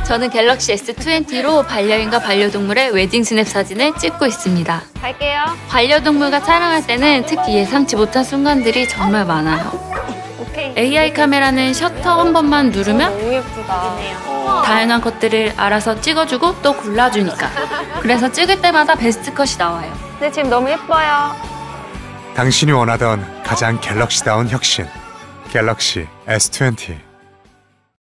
저는 갤럭시 S20로 반려인과 반려동물의 웨딩 스냅 사진을 찍고 있습니다. 갈게요. 반려동물과 촬영할 때는 특히 예상치 못한 순간들이 정말 많아요. 오케이. AI 카메라는 셔터 한 번만 누르면 너무 예쁘다. 다양한 것들을 알아서 찍어주고 또 골라주니까. 그래서 찍을 때마다 베스트 컷이 나와요. 근데 지금 너무 예뻐요. 당신이 원하던 가장 갤럭시다운 혁신. 갤럭시 S20.